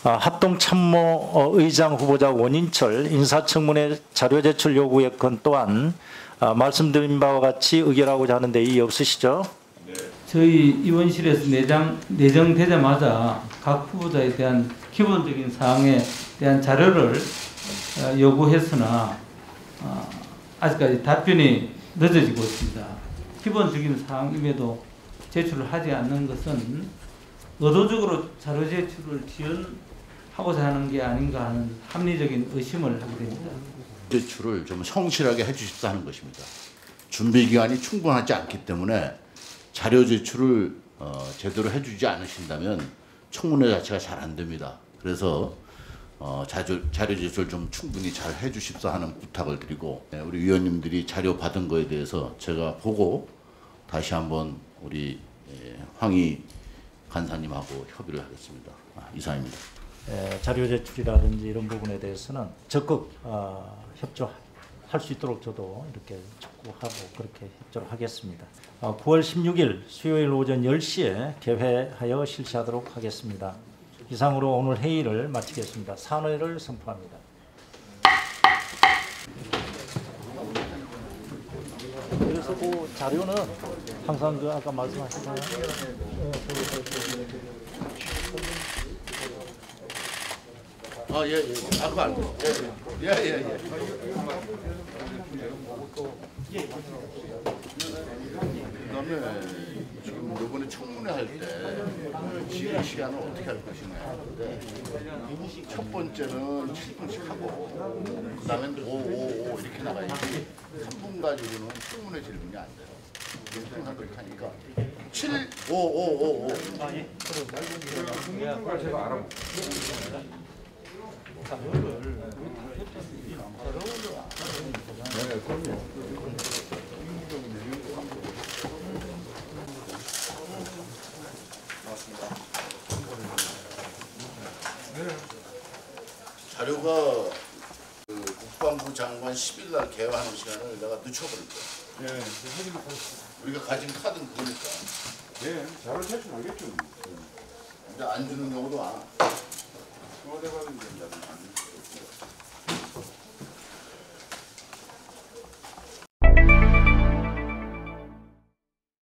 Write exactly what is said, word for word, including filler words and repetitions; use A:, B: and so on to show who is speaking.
A: 합동참모 의장 후보자 원인철 인사청문회 자료 제출 요구의 건 또한 말씀드린 바와 같이 의결하고자 하는데 이의 없으시죠?
B: 저희 의원실에서 내장, 내정되자마자 각 후보자에 대한 기본적인 사항에 대한 자료를 요구했으나 아직까지 답변이 늦어지고 있습니다. 기본적인 사항임에도 제출을 하지 않는 것은 의도적으로 자료 제출을 지연하고자 하는 게 아닌가 하는 합리적인 의심을 하게 됩니다.
C: 제출을 좀 성실하게 해주십사 하는 것입니다. 준비 기간이 충분하지 않기 때문에 자료 제출을 어, 제대로 해주지 않으신다면 청문회 자체가 잘 안 됩니다. 그래서 어, 자료, 자료 제출 좀 충분히 잘 해주십사 하는 부탁을 드리고, 네, 우리 위원님들이 자료 받은 거에 대해서 제가 보고 다시 한번 우리 예, 황희 간사님하고 협의를 하겠습니다. 아, 이상입니다.
A: 예, 자료 제출이라든지 이런 부분에 대해서는 적극 어, 협조할 수 있도록 저도 이렇게 촉구하고 그렇게 협조를 하겠습니다. 어, 구월 십육일 수요일 오전 열 시에 개회하여 실시하도록 하겠습니다. 이상으로 오늘 회의를 마치겠습니다. 산회를 선포합니다. 그래서 그 자료는 항상 그 아까 말씀하신
C: 아, 예, 예. 아, 그거 안 돼. 예, 예, 예. 예. 그다음에 지금 이번에 청문회 할 때 질의 시간을 어떻게 할 것이냐 하는데, 첫 번째는 칠 분씩 하고 그다음에 오, 오, 오 이렇게 나가야지 삼 분 가지고는 청문회 질문이 안 돼요. 항상 그렇게 하니까 칠, 오, 오, 오, 오. 아, 예. 제가 알아볼게요. 자료가 그 국방부 장관 십 일 날 개화하는 시간을 내가 늦춰버릴 거야. 예, 우리가 가진 카드는 그거니까.
D: 예, 자료 제출하겠죠.
C: 근데 안 주는 경우도 많아.
D: 청와대 받은 게 안